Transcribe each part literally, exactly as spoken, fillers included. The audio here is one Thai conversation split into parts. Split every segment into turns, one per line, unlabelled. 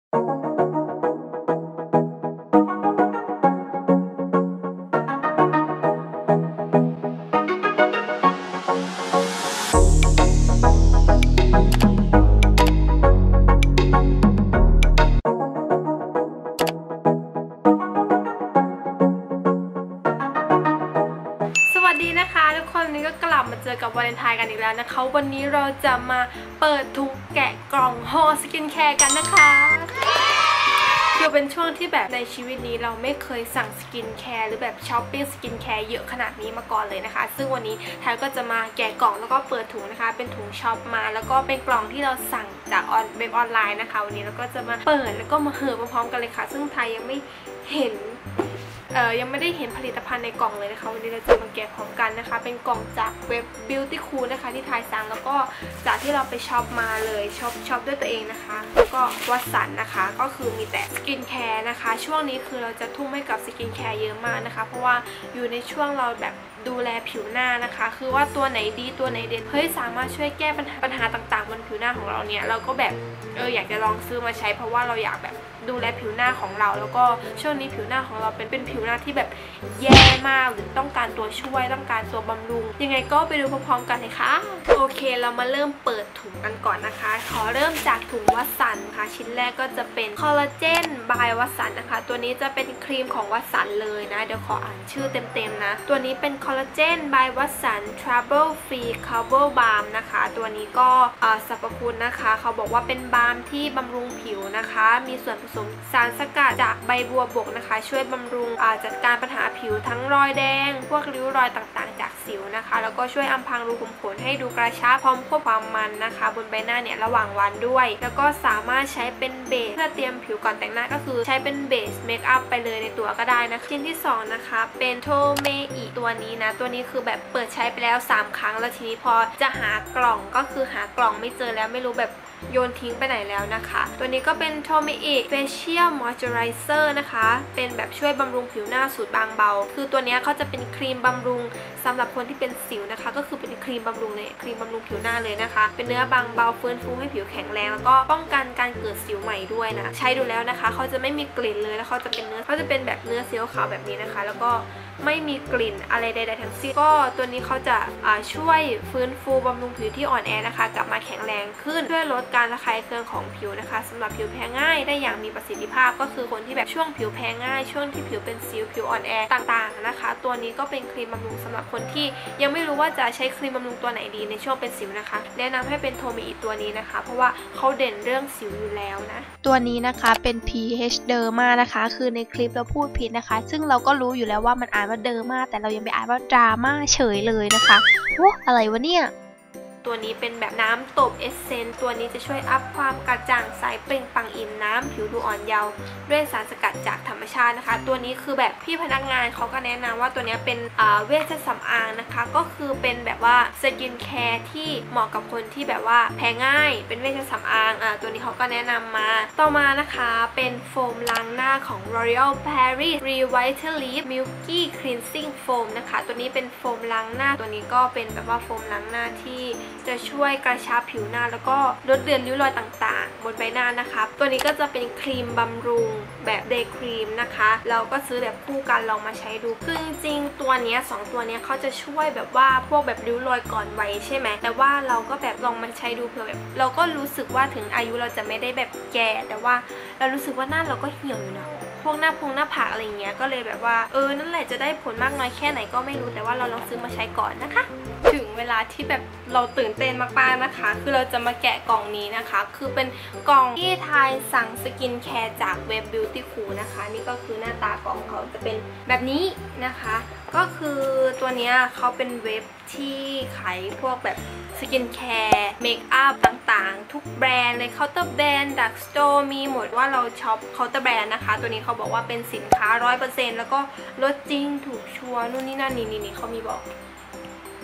ก็กลับมาเจอกับวาเลนไทน์กันอีกแล้วนะคะวันนี้เราจะมาเปิดถุงแกะกล่องห่อสกินแคร์กันนะคะคือเป็นช่วงที่แบบในชีวิตนี้เราไม่เคยสั่งสกินแคร์หรือแบบช้อปปิ้งสกินแคร์เยอะขนาดนี้มาก่อนเลยนะคะซึ่งวันนี้ไทยก็จะมาแกะกล่องแล้วก็เปิดถุงนะคะเป็นถุงช็อปมาแล้วก็เป็นกล่องที่เราสั่งจากออนเว็บออนไลน์นะคะวันนี้เราก็จะมาเปิดแล้วก็มาเห่อพร้อมๆกันเลยค่ะซึ่งไทยยังไม่เห็นเอ่อยังไม่ได้เห็นผลิตภัณฑ์ในกล่องเลยนะคะวันนี้เราจะมาแกะพร้อมกันนะคะเป็นกล่องจากเว็บ Beauty Cool นะคะที่ไทยสั่งแล้วก็จากที่เราไปช็อปมาเลยช็อปช็อปด้วยตัวเองนะคะแล้วก็วัตสันนะคะก็คือมีแต่สกินแคร์นะคะช่วงนี้คือเราจะทุ่มให้กับสกินแคร์เยอะมากนะคะเพราะว่าอยู่ในช่วงเราแบบดูแลผิวหน้านะคะคือว่าตัวไหนดีตัวไหนเด่นเฮ้ยสามารถช่วยแก้ปัญหาปัญหาต่างๆบนผิวหน้าของเราเนี่ยเราก็แบบเอออยากจะลองซื้อมาใช้เพราะว่าเราอยากแบบดูแลผิวหน้าของเราแล้วก็ช่วงนี้ผิวหน้าของเราเป็นเป็นผิวหน้าที่แบบแย่มากหรือต้องการตัวช่วยต้องการตัวบำรุงยังไงก็ไปดูพร้อมๆกันเลยค่ะโอเคเรามาเริ่มเปิดถุงกันก่อนนะคะขอเริ่มจากถุงวัตสันค่ะชิ้นแรกก็จะเป็นคอลลาเจนบายวัตสันนะคะตัวนี้จะเป็นครีมของวัตสันเลยนะเดี๋ยวขออ่านชื่อเต็มๆนะตัวนี้เป็นคอลลาเจนบายวัตสัน Trouble Free Cover Balm นะคะตัวนี้ก็สรรพคุณนะคะเขาบอกว่าเป็นบาล์มที่บำรุงผิวนะคะมีส่วนผสมสารสกัดจากใบบัวบกนะคะช่วยบำรุงจัดการปัญหาผิวทั้งรอยแดงพวกริ้วรอยต่างๆจากสิวนะคะแล้วก็ช่วยอำพรางรูขุมขนให้ดูกระชับพร้อมควบความมันนะคะบนใบหน้าเนี่ยระหว่างวันด้วยแล้วก็สามารถใช้เป็นเบสเพื่อเตรียมผิวก่อนแต่งหน้าก็คือใช้เป็นเบสเมคอัพไปเลยในตัวก็ได้นะคะชิ้นที่สองนะคะเป็นโทเมอิตัวนี้นะตัวนี้คือแบบเปิดใช้ไปแล้วสามครั้งแล้วทีนี้พอจะหากล่องก็คือหากล่องไม่เจอแล้วไม่รู้แบบโยนทิ้งไปไหนแล้วนะคะตัวนี้ก็เป็นโทเมอิเฟเชียลมอยเจอไรเซอร์นะคะเป็นแบบช่วยบำรุงผิวหน้าสูตรบางเบาคือตัวนี้เขาจะเป็นครีมบำรุงสำหรับคนที่เป็นสิวนะคะก็คือเป็นครีมบำรุงเลยครีมบำรุงผิวหน้าเลยนะคะเป็นเนื้อบางเบาฟื้นฟูให้ผิวแข็งแรงแล้วก็ป้องกันการเกิดสิวใหม่ด้วยนะใช้ดูแล้วนะคะเขาจะไม่มีกลิ่นเลยแล้วเขาจะเป็นเนื้อเขาจะเป็นแบบเนื้อสีขาวแบบนี้นะคะแล้วก็ไม่มีกลิ่นอะไรใดๆทั้งสิ้นก็ตัวนี้เขาจะช่วยฟื้นฟูบำรุงผิวที่อ่อนแอนะคะกลับมาแข็งแรงขึ้นช่วยลดการระคายเคืองของผิวนะคะสำหรับผิวแพ้ง่ายได้อย่างมีประสิทธิภาพก็คือคนที่แบบช่วงผิวแพ้ง่ายช่วงที่ผิวเป็นสิวผิวอ่อนแอต่างๆนะคะตัวนี้ก็เป็นครีมบำรุงสำหรับคนที่ยังไม่รู้ว่าจะใช้ครีมบำรุงตัวไหนดีในช่วงเป็นสิวนะคะแนะนำให้เป็นโทเมอิตัวนี้นะคะเพราะว่าเขาเด่นเรื่องสิวอยู่แล้วนะ
ตัวนี้นะคะเป็น พี เอช Derma นะคะคือในคลิปเราพูดผิดนะคะซึ่งเราก็รู้อยู่แล้วว่ามันอ่านว่า Derma แต่เรายังไปอ่านว่า Drama เฉยเลยนะคะโอ้อะไรวะเนี่ย
ตัวนี้เป็นแบบน้ำตบเอสเซนต์ตัวนี้จะช่วยอัพความกระจ่างใสเปล่งปลั่งอิ่มน้ำผิวดูอ่อนเยาว์ด้วยสารสกัดจากธรรมชาตินะคะตัวนี้คือแบบพี่พนักงานเขาก็แนะนำว่าตัวนี้เป็นเวชสำอางนะคะก็คือเป็นแบบว่าสกินแคร์ที่เหมาะกับคนที่แบบว่าแพ้ง่ายเป็นเวชสำอางอ่าตัวนี้เขาก็แนะนำมาต่อมานะคะเป็นโฟมล้างหน้าของ L'Oreal Paris Revitalift Milky Cleansing Foam นะคะตัวนี้เป็นโฟมล้างหน้าตัวนี้ก็เป็นแบบว่าโฟมล้างหน้าที่จะช่วยกระชับผิวหน้าแล้วก็ลดเลือนริ้วรอยต่างๆบนใบหน้านะคะตัวนี้ก็จะเป็นครีมบำรุงแบบเดย์ครีมนะคะเราก็ซื้อแบบคู่กันลองมาใช้ดูคือจริงๆตัวนี้สองตัวนี้เขาจะช่วยแบบว่าพวกแบบริ้วรอยก่อนวัยใช่ไหมแต่ว่าเราก็แบบลองมาใช้ดูเผื่อแบบเราก็รู้สึกว่าถึงอายุเราจะไม่ได้แบบแก่แต่ว่าเรารู้สึกว่าหน้าเราก็เหี่ยวอยู่นะพวกหน้าพงหน้าผากอะไรเงี้ยก็เลยแบบว่าเออนั่นแหละจะได้ผลมากน้อยแค่ไหนก็ไม่รู้แต่ว่าเราลองซื้อมาใช้ก่อนนะคะถึงเวลาที่แบบเราตื่นเต้นมากๆนะคะคือเราจะมาแกะกล่องนี้นะคะคือเป็นกล่องที่ไทยสั่งสกินแคร์จากเว็บ Beauty Cool นะคะนี่ก็คือหน้าตากล่องเขาจะเป็นแบบนี้นะคะก็คือตัวนี้เขาเป็นเว็บที่ขายพวกแบบสกินแคร์เมคอัพต่างๆทุกแบรนด์เลยเคาน์เตอร์แบรนด์ดักสโตร์มีหมดว่าเราช็อปเคาน์เตอร์แบรนด์นะคะตัวนี้เขาบอกว่าเป็นสินค้า ร้อยเปอร์เซ็นต์ แล้วก็ลดจริงถูกชัวร์นู่นนี่นั่นนี่นี่เขามีบอก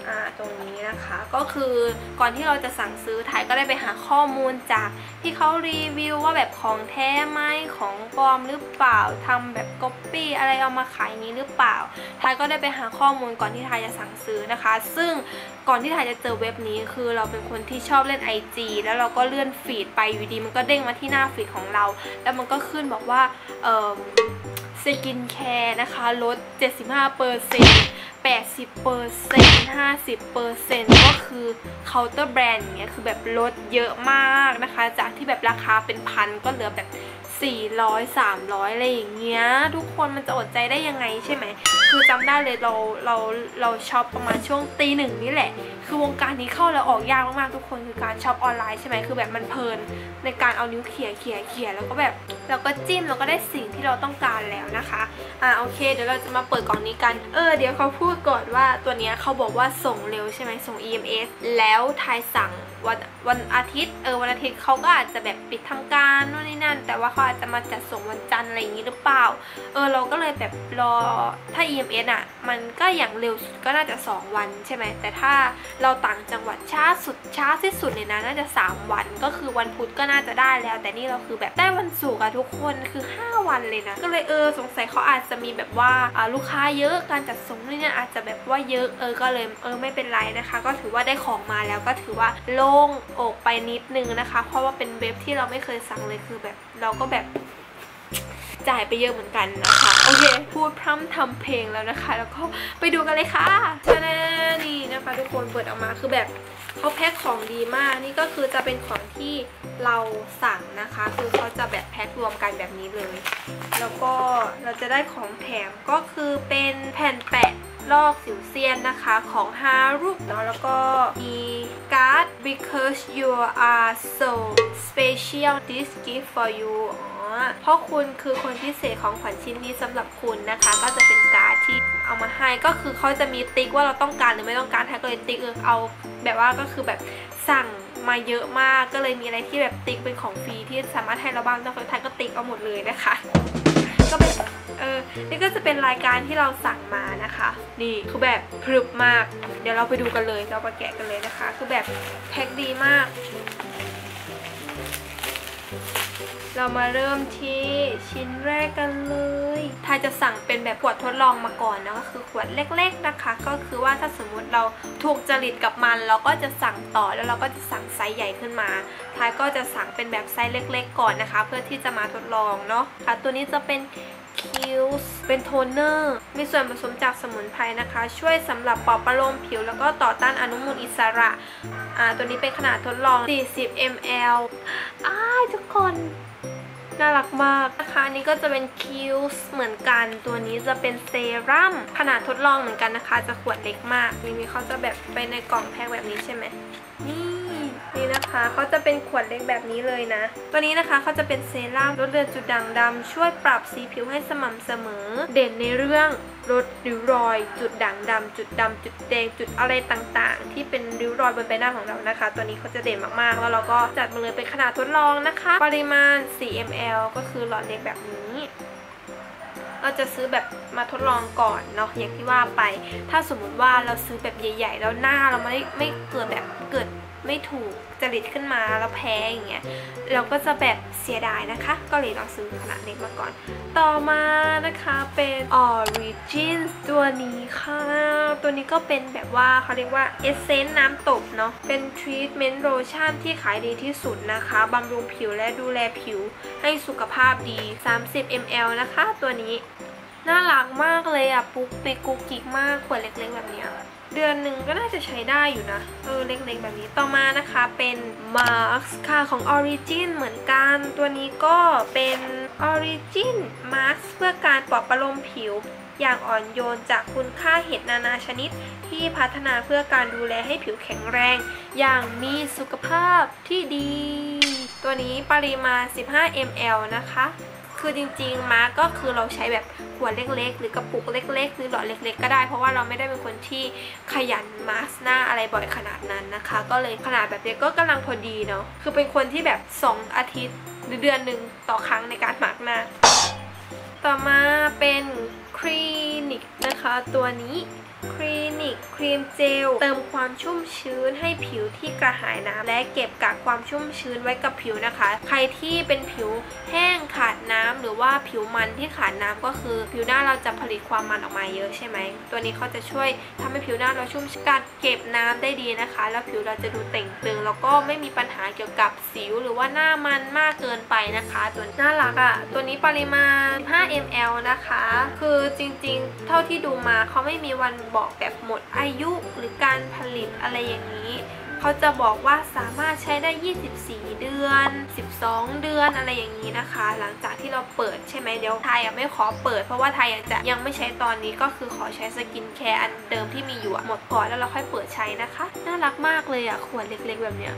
อ่าตรงนี้นะคะก็คือก่อนที่เราจะสั่งซื้อถ่ายก็ได้ไปหาข้อมูลจากที่เขารีวิวว่าแบบของแท้ไหมของปลอมหรือเปล่าทำแบบก๊อปปี้อะไรเอามาขายนี้หรือเปล่าถ่ายก็ได้ไปหาข้อมูลก่อนที่ถ่ายจะสั่งซื้อนะคะซึ่งก่อนที่ถ่ายจะเจอเว็บนี้คือเราเป็นคนที่ชอบเล่น ไอ จี แล้วเราก็เลื่อนฟีดไปอยู่ดีมันก็เด้งมาที่หน้าฟีดของเราแล้วมันก็ขึ้นบอกว่าเอ่อสกินแคร์นะคะลด เจ็ดสิบห้าเปอร์เซ็นต์ แปดสิบเปอร์เซ็นต์ ห้าสิบเปอร์เซ็นต์ ก็คือเคาน์เตอร์แบรนด์อย่างเงี้ยคือแบบลดเยอะมากนะคะจากที่แบบราคาเป็นพันก็เหลือแบบสี่ร้อย สามร้อยอะไรอย่างเงี้ยทุกคนมันจะอดใจได้ยังไงใช่ไหมคือจำได้เลยเราเราเราช็อปประมาณช่วงตีหนึ่งนี่แหละคือวงการนี้เข้าแล้วออกยากมากๆทุกคนคือการช็อปออนไลน์ใช่ไหมคือแบบมันเพลินในการเอานิ้วเขี่ยเขี่ยเขี่ยแล้วก็แบบเราก็จิ้มเราก็ได้สิ่งที่เราต้องการแล้วนะคะอ่าโอเคเดี๋ยวเราจะมาเปิดกล่องนี้กันเออเดี๋ยวเขาพูดก่อนว่าตัวนี้เขาบอกว่าส่งเร็วใช่ไหมส่ง อี เอ็ม เอส แล้วทายสั่งวันวันอาทิตย์เออวันอาทิตย์เขาก็อาจจะแบบปิดทำการนู่นนี่นั่นแต่ว่าเขาอาจจะมาจัดส่งวันจันทร์อะไรอย่างนี้หรือเปล่าเออเราก็เลยแบบรอถ้า อี เอ็ม เอส อ่ะมันก็อย่างเร็วสุดก็น่าจะสองวันใช่ไหมแต่ถ้าเราต่างจังหวัดช้าสุดช้าที่สุดเลยนะน่าจะสามวันก็คือวันพุธก็น่าจะได้แล้วแต่นี่เราคือแบบได้วันศุกร์อะทุกคนคือห้าวันเลยนะก็เลยเออสงสัยเขาอาจจะมีแบบว่าลูกค้าเยอะการจัดส่งนี่เนี่ยอาจจะแบบว่าเยอะเออก็เลยเออไม่เป็นไรนะคะก็ถือว่าได้ของมาแล้วก็ถือว่าโล่งอกไปนิดนึงนะคะเพราะว่าเป็นเว็บที่เราไม่เคยสั่งเลยคือแบบเราก็แบบจ่ายไปเยอะเหมือนกันนะคะโอเคพูดพร่ำทำเพลงแล้วนะคะแล้วก็ไปดูกันเลยค่ะชาแนลนี่นะคะทุกคนเปิดออกมาคือแบบเขาแพ็คของดีมากนี่ก็คือจะเป็นของที่เราสั่งนะคะคือเขาจะแบบแพ็ครวมกันแบบนี้เลยแล้วก็เราจะได้ของแถมก็คือเป็นแผ่นแปะลอกสิวเซียนนะคะของฮารุเนาะแล้วก็มีการ์ด because you are so special this gift for you เพราะคุณคือคนพิเศษของขวัญชิ้นนี้สำหรับคุณนะคะก็จะเป็นการ์ดที่เอามาให้ก็คือเขาจะมีติ๊กว่าเราต้องการหรือไม่ต้องการแท็กเลยติ๊กเออเอาแบบว่าก็คือแบบสั่งมาเยอะมากก็เลยมีอะไรที่แบบติ๊กเป็นของฟรีที่สามารถให้เราบ้างนอกจากไทยก็ติ๊กเอาหมดเลยนะคะก็เป็นเออนี่ก็จะเป็นรายการที่เราสั่งมานะคะนี่คือแบบพรึบมากเดี๋ยวเราไปดูกันเลยเรามาแกะกันเลยนะคะคือแบบแพ็คดีมากเรามาเริ่มที่ชิ้นแรกกันเลยถ้าจะสั่งเป็นแบบขวดทดลองมาก่อนนะก็คือขวดเล็กๆนะคะก็คือว่าถ้าสมมุติเราถูกจริตกับมันเราก็จะสั่งต่อแล้วเราก็จะสั่งไซส์ใหญ่ขึ้นมาท้ายก็จะสั่งเป็นแบบไซส์เล็กๆก่อนนะคะเพื่อที่จะมาทดลองเนาะค่ะตัวนี้จะเป็นคิวส์เป็นโทนเนอร์มีส่วนผสมจากสมุนไพรนะคะช่วยสำหรับปลอบประโลมผิวแล้วก็ต่อต้านอนุมูลอิสระอ่าตัวนี้เป็นขนาดทดลองสี่สิบมิลลิลิตรอ้ายทุกคนน่ารักมากนะคะอันนี้ก็จะเป็นคิวส์เหมือนกันตัวนี้จะเป็นเซรั่มขนาดทดลองเหมือนกันนะคะจะขวดเล็กมากนี่มีเขาจะแบบไปในกล่องแพ็คแบบนี้ใช่ไหมนี่นี่นะคะเขาจะเป็นขวดเล็กแบบนี้เลยนะตัวนี้นะคะเขาจะเป็นเซรั่มลดเลือนจุดด่างดำช่วยปรับสีผิวให้สม่ำเสมอเด่นในเรื่องลดริ้วรอยจุดด่างดำจุดดำจุดแดงจุดอะไรต่างๆที่เป็นริ้วรอยบนใบหน้าของเรานะคะตัวนี้เขาจะเด่นมากๆแล้วเราก็จัดมาเลยเป็นขนาดทดลองนะคะปริมาณสี่มิลลิลิตรก็คือหลอดเล็กแบบนี้เราจะซื้อแบบมาทดลองก่อนเนาะอย่างที่ว่าไปถ้าสมมุติว่าเราซื้อแบบใหญ่ๆแล้วหน้าเราไม่ไม่เกิดแบบเกิดไม่ถูกจริตขึ้นมาแล้วแพ้อย่างเงี้ยเราก็จะแบบเสียดายนะคะก็เลยลองซื้อขนาดเล็กมาก่อนต่อมานะคะเป็น Origin ตัวนี้ค่ะตัวนี้ก็เป็นแบบว่าเขาเรียกว่าเอเซนส์น้ำตบเนาะเป็นทรีทเมนต์โลชั่นที่ขายดีที่สุดนะคะบำรุงผิวและดูแลผิวให้สุขภาพดีสามสิบมิลลิลิตรนะคะตัวนี้น่ารักมากเลยอ่ะปุ๊กปิ๊กกุ๊กกิ๊กมากขวดเล็กๆแบบนี้เดือนหนึ่งก็น่าจะใช้ได้อยู่นะเออเล็กๆแบบนี้ต่อมานะคะเป็นมาสก์ค่ะของ Origin เหมือนกันตัวนี้ก็เป็น Origin Mask เพื่อการปลอบประโลมผิวอย่างอ่อนโยนจากคุณค่าเห็ดนานาชนิดที่พัฒนาเพื่อการดูแลให้ผิวแข็งแรงอย่างมีสุขภาพที่ดีตัวนี้ปริมาณสิบห้ามิลลิลิตรนะคะคือจริงๆมาก็คือเราใช้แบบขวดเล็กๆหรือกระปุกเล็กๆหรือหลอดเล็กๆก็ได้เพราะว่าเราไม่ได้เป็นคนที่ขยันมาสหน้าอะไรบ่อยขนาดนั้นนะคะก็เลยขนาดแบบนี้ก็กำลังพอดีเนาะคือเป็นคนที่แบบสองอาทิตย์หรือเดือนหนึ่งต่อครั้งในการมาสหน้าต่อมาเป็นคลินิกนะคะตัวนี้คลินิกครีมเจลเติมความชุ่มชื้นให้ผิวที่กระหายน้ำและเก็บกักความชุ่มชื้นไว้กับผิวนะคะใครที่เป็นผิวแห้งขาดน้ำหรือว่าผิวมันที่ขาดน้ำก็คือผิวหน้าเราจะผลิตความมันออกมาเยอะใช่ไหมตัวนี้เขาจะช่วยทำให้ผิวหน้าเราชุ่มกักเก็บน้ำได้ดีนะคะแล้วผิวเราจะดูเต่งตึงแล้วก็ไม่มีปัญหาเกี่ยวกับสิวหรือว่าหน้ามันมากเกินไปนะคะตัวน่ารักอ่ะตัวนี้ปริมาณห้ามิลลิลิตร นะคะคือจริงๆเท่าที่ดูมาเขาไม่มีวันบอกแบบหมดอายุหรือการผลิตอะไรอย่างนี้เขาจะบอกว่าสามารถใช้ได้ยี่สิบสี่เดือนสิบสองเดือนอะไรอย่างนี้นะคะหลังจากที่เราเปิดใช่ไหมเดี๋ยวไทยไม่ขอเปิดเพราะว่าไทยยังจะยังไม่ใช้ตอนนี้ก็คือขอใช้สกินแคร์อันเดิมที่มีอยู่หมดก่อนแล้วเราค่อยเปิดใช้นะคะน่ารักมากเลยอ่ะขวดเล็กๆแบบเนี้ย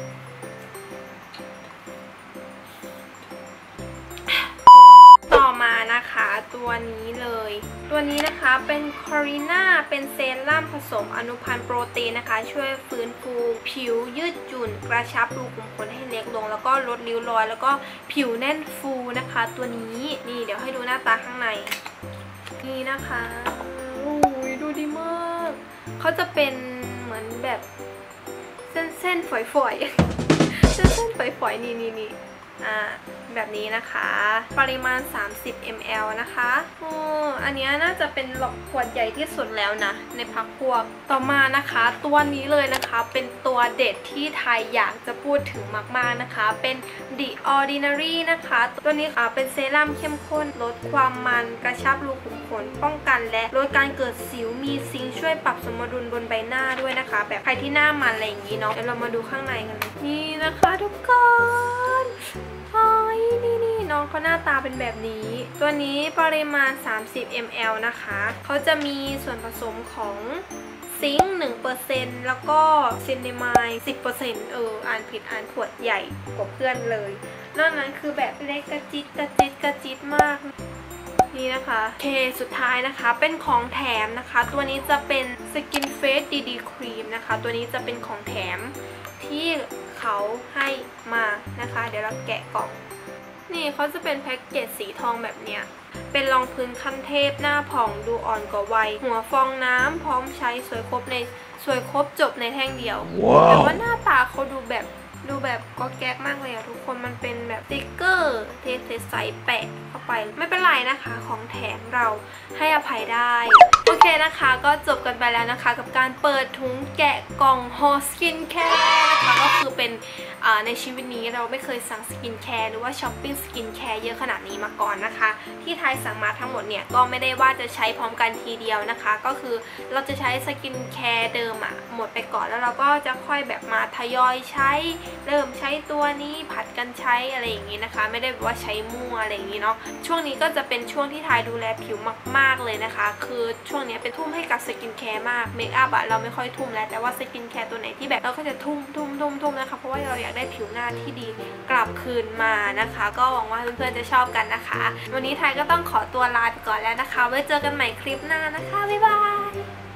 ต่อมานะคะตัวนี้เลยตัวนี้นะคะเป็นคอริน่าเป็นเซรั่มผสมอนุพันธ์โปรตีนนะคะช่วยฟื้นฟูผิวยืดหยุ่นกระชับรูขุมขนให้เล็กลงแล้วก็ลดริ้วรอยแล้วก็ผิวแน่นฟูนะคะตัวนี้นี่เดี๋ยวให้ดูหน้าตาข้างในนี่นะคะโอ้ยดูดีมากเขาจะเป็นเหมือนแบบเส้นๆฝอยๆเส้นๆฝอยๆนี่นี่นี่อ่าแบบนี้นะคะปริมาณสามสิบมิลลิลิตร นะคะโอ้อันนี้น่าจะเป็นหลอดขวดใหญ่ที่สุดแล้วนะในพักพวกต่อมานะคะตัวนี้เลยนะคะเป็นตัวเด็ดที่ไทยอยากจะพูดถึงมากๆนะคะเป็น The Ordinary นะคะตัวนี้อ่าเป็นเซรั่มเข้มข้นลดความมันกระชับรูขุมขนป้องกันและลดการเกิดสิวมีซิงค์ช่วยปรับสมดุลบนใบหน้าด้วยนะคะแบบใครที่หน้ามันอะไรอย่างนี้เนาะเดี๋ยวเรามาดูข้างในกันเลยนี่นะคะทุกคนเฮ้ยนี่นี่น้องเขาหน้าตาเป็นแบบนี้ตัวนี้ปริมาณสามสิบมิลลิลิตร นะคะเขาจะมีส่วนผสมของซิงค์ หนึ่งเปอร์เซ็นต์ แล้วก็ซินนามายด์ สิบเปอร์เซ็นต์ เอออ่านผิดอ่านขวดใหญ่กว่าเพื่อนเลยนอกนั้นคือแบบเล็กกระจิตกระจิตกระจิตมากนี่นะคะเคสุดท้ายนะคะเป็นของแถมนะคะตัวนี้จะเป็น Skin Face ดี ดี Cream นะคะตัวนี้จะเป็นของแถมที่เขาให้มานะคะเดี๋ยวเราแกะกล่องนี่เขาจะเป็นแพ็กเกจสีทองแบบเนี้ยเป็นรองพื้นขั้นเทพหน้าผ่องดูอ่อนกว่าวัยหัวฟองน้ำพร้อมใช้สวยครบในสวยครบจบในแท่งเดียว wow. แต่ว่าหน้าตาเขาดูแบบดูแบบก็แก๊กมากเลยอะทุกคนมันเป็นแบบสติ๊กเกอร์เทสใสแปะเข้าไปไม่เป็นไรนะคะของแถมเราให้อภัยได้โอเคนะคะก็จบกันไปแล้วนะคะกับการเปิดถุงแกะกล่องฮอสกินแคร์นะคะก็คือเป็นในชีวิตนี้เราไม่เคยสั่งสกินแคร์หรือว่าช้อปปิ้งสกินแคร์เยอะขนาดนี้มาก่อนนะคะที่ไทยสั่งมาทั้งหมดเนี่ยก็ไม่ได้ว่าจะใช้พร้อมกันทีเดียวนะคะก็คือเราจะใช้สกินแคร์เดิมอะหมดไปก่อนแล้วเราก็จะค่อยแบบมาทยอยใช้เริ่มใช้ตัวนี้ผัดกันใช้อะไรอย่างนี้นะคะไม่ได้แบบว่าใช้มั่วอะไรอย่างนี้เนาะช่วงนี้ก็จะเป็นช่วงที่ไทยดูแลผิวมากๆเลยนะคะคือช่วงนี้เป็นทุ่มให้กับสกินแคร์มากเมคอัพอะเราไม่ค่อยทุ่มแล้วแต่ว่าสกินแคร์ตัวไหนที่แบบเราก็จะทุ่มทุ่มทุ่มทุ่มนะคะเพราะว่าเราอยากได้ผิวหน้าที่ดีกลับคืนมานะคะก็หวังว่าเพื่อนๆจะชอบกันนะคะวันนี้ไทยก็ต้องขอตัวลาไปก่อนแล้วนะคะไว้เจอกันใหม่คลิปหน้านะคะบ๊ายบาย